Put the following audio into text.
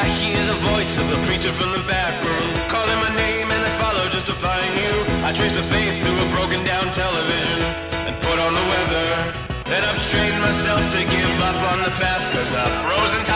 I hear the voice of the preacher from the back room, calling my name and I follow just to find you. I trace the faith to a broken down television and put on the weather. And I've trained myself to give up on the past, 'cause I've frozen